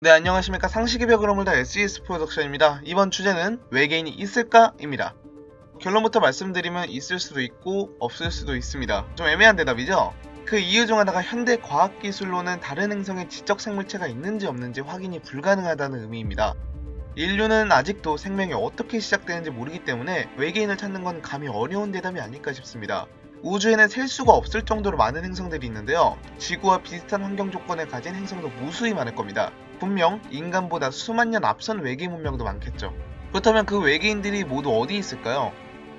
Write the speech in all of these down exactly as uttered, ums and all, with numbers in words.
네, 안녕하십니까. 상식의 벽을 허물다 에스이에스 프로덕션입니다. 이번 주제는 외계인이 있을까? 입니다. 결론부터 말씀드리면 있을 수도 있고 없을 수도 있습니다. 좀 애매한 대답이죠? 그 이유 중 하나가 현대 과학기술로는 다른 행성에 지적 생물체가 있는지 없는지 확인이 불가능하다는 의미입니다. 인류는 아직도 생명이 어떻게 시작되는지 모르기 때문에 외계인을 찾는 건 감히 어려운 대답이 아닐까 싶습니다. 우주에는 셀 수가 없을 정도로 많은 행성들이 있는데요. 지구와 비슷한 환경 조건을 가진 행성도 무수히 많을 겁니다. 분명 인간보다 수만 년 앞선 외계인 문명도 많겠죠. 그렇다면 그 외계인들이 모두 어디 있을까요?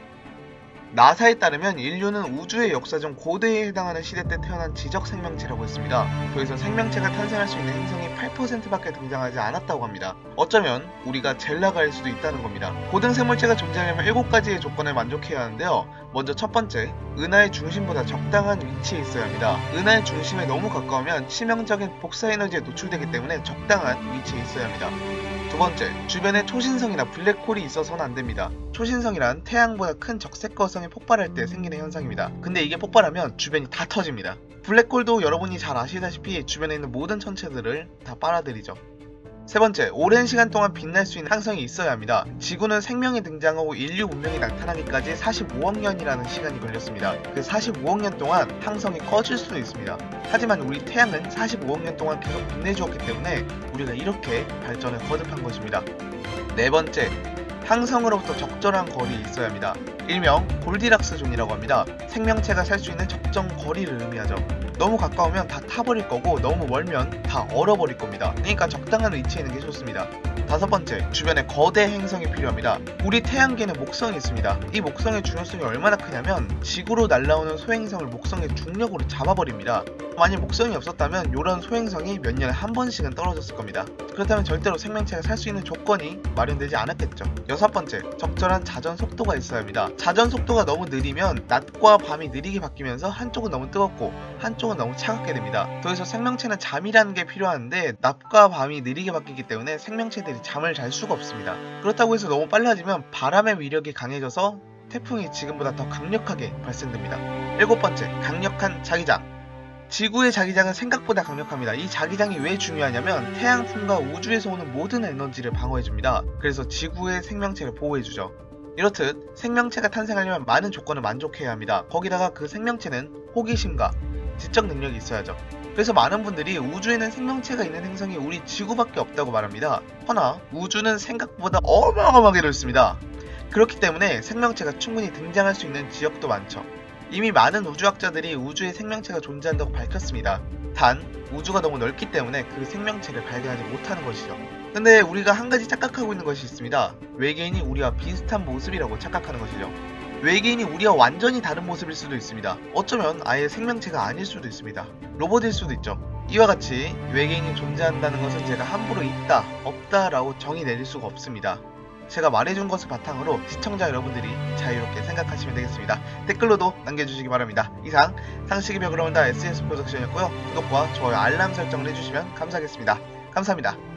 나사에 따르면 인류는 우주의 역사 중 고대에 해당하는 시대 때 태어난 지적 생명체라고 했습니다. 그래서 생명체가 탄생할 수 있는 행성이 팔 퍼센트밖에 등장하지 않았다고 합니다. 어쩌면 우리가 제일 나갈 수도 있다는 겁니다. 고등 생물체가 존재하려면 일곱 가지의 조건을 만족해야 하는데요. 먼저 첫 번째, 은하의 중심보다 적당한 위치에 있어야 합니다. 은하의 중심에 너무 가까우면 치명적인 복사 에너지에 노출되기 때문에 적당한 위치에 있어야 합니다. 두 번째, 주변에 초신성이나 블랙홀이 있어서는 안됩니다. 초신성이란 태양보다 큰 적색 거성이 폭발할 때 생기는 현상입니다. 근데 이게 폭발하면 주변이 다 터집니다. 블랙홀도 여러분이 잘 아시다시피 주변에 있는 모든 천체들을 다 빨아들이죠. 세 번째, 오랜 시간 동안 빛날 수 있는 항성이 있어야 합니다. 지구는 생명이 등장하고 인류 문명이 나타나기까지 사십오억 년이라는 시간이 걸렸습니다. 그 사십오억 년 동안 항성이 꺼질 수도 있습니다. 하지만 우리 태양은 사십오억 년 동안 계속 빛내주었기 때문에 우리가 이렇게 발전을 거듭한 것입니다. 네 번째, 항성으로부터 적절한 거리에 있어야 합니다. 일명 골디락스 존이라고 합니다. 생명체가 살 수 있는 적정 거리를 의미하죠. 너무 가까우면 다 타버릴 거고 너무 멀면 다 얼어버릴 겁니다. 그러니까 적당한 위치에 있는 게 좋습니다. 다섯 번째, 주변에 거대 행성이 필요합니다. 우리 태양계는 목성이 있습니다. 이 목성의 중요성이 얼마나 크냐면 지구로 날아오는 소행성을 목성의 중력으로 잡아버립니다. 만약 목성이 없었다면 이런 소행성이 몇 년에 한 번씩은 떨어졌을 겁니다. 그렇다면 절대로 생명체가 살 수 있는 조건이 마련되지 않았겠죠. 여섯 번째, 적절한 자전 속도가 있어야 합니다. 자전 속도가 너무 느리면 낮과 밤이 느리게 바뀌면서 한쪽은 너무 뜨겁고 한쪽은 너무 차갑게 됩니다. 그래서 생명체는 잠이라는 게 필요한데 낮과 밤이 느리게 바뀌기 때문에 생명체들이 잠을 잘 수가 없습니다. 그렇다고 해서 너무 빨라지면 바람의 위력이 강해져서 태풍이 지금보다 더 강력하게 발생됩니다. 일곱 번째, 강력한 자기장. 지구의 자기장은 생각보다 강력합니다. 이 자기장이 왜 중요하냐면 태양풍과 우주에서 오는 모든 에너지를 방어해줍니다. 그래서 지구의 생명체를 보호해주죠. 이렇듯 생명체가 탄생하려면 많은 조건을 만족해야 합니다. 거기다가 그 생명체는 호기심과 지적 능력이 있어야죠. 그래서 많은 분들이 우주에는 생명체가 있는 행성이 우리 지구밖에 없다고 말합니다. 허나 우주는 생각보다 어마어마하게 넓습니다. 그렇기 때문에 생명체가 충분히 등장할 수 있는 지역도 많죠. 이미 많은 우주학자들이 우주에 생명체가 존재한다고 밝혔습니다. 단 우주가 너무 넓기 때문에 그 생명체를 발견하지 못하는 것이죠. 근데 우리가 한 가지 착각하고 있는 것이 있습니다. 외계인이 우리와 비슷한 모습이라고 착각하는 것이죠. 외계인이 우리와 완전히 다른 모습일 수도 있습니다. 어쩌면 아예 생명체가 아닐 수도 있습니다. 로봇일 수도 있죠. 이와 같이 외계인이 존재한다는 것은 제가 함부로 있다, 없다 라고 정의 내릴 수가 없습니다. 제가 말해준 것을 바탕으로 시청자 여러분들이 자유롭게 생각하시면 되겠습니다. 댓글로도 남겨주시기 바랍니다. 이상 상식의 벽을 허물다 에스이에스 프로덕션이었고요. 구독과 좋아요, 알람 설정을 해주시면 감사하겠습니다. 감사합니다.